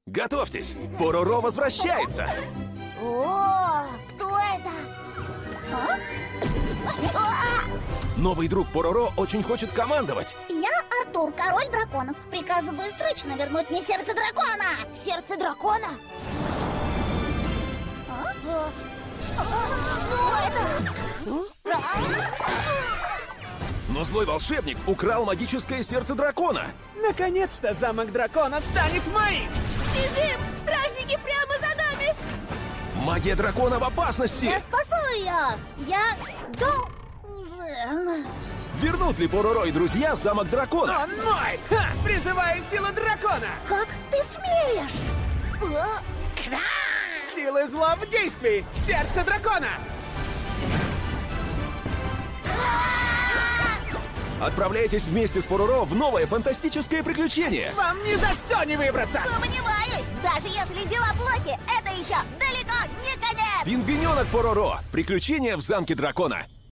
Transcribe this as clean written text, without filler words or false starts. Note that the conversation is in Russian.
Готовьтесь! Пороро возвращается! О, кто это? Новый друг Пороро очень хочет командовать. Я Артур, король драконов. Приказываю срочно вернуть мне сердце дракона. Сердце дракона? Что это? Но злой волшебник украл магическое сердце дракона. Наконец-то замок дракона станет моим! Бежим! Стражники прямо за нами! Магия дракона в опасности! Я спасу ее! Я должен... Вернут ли Пороро и друзья замок дракона? Он мой! Ха! Призываю силу дракона! Как ты смеешь? Силы зла в действии! Сердце дракона! Отправляйтесь вместе с Пороро в новое фантастическое приключение! Вам ни за что не выбраться! Сомневаюсь! Даже если дела плохи, это еще далеко не конец! Пингвиненок Пороро! Приключения в замке дракона!